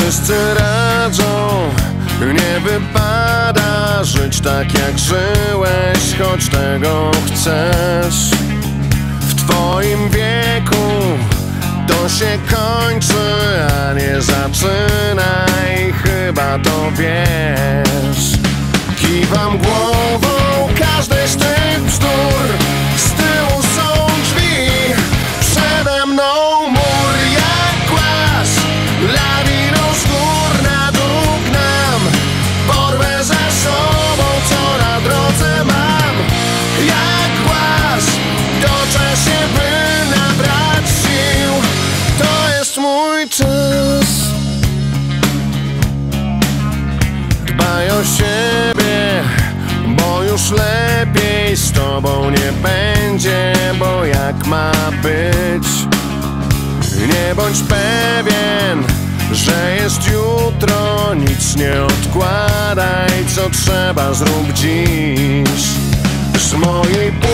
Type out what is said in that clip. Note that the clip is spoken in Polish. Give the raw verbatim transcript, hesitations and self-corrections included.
Wszyscy radzą, nie wypada żyć tak jak żyłeś, choć tego chcesz. W twoim wieku to się kończy, a nie zaczyna i chyba to wiesz. Kiwam głową, każdy z tych bzdur. Z tyłu są drzwi, przede mną mur jak głaz. Lawiną z gór na dół gnam, porwę za sobą, co na drodze mam. Jak głaz, toczę się, by nabrać sił. To jest mój czas. Dbaj o siebie, bo już lepiej z tobą nie będzie, bo jak ma być? Nie bądź pewien, że jest jutro, nic nie odkładaj, co trzeba zrób dziś. Z mojej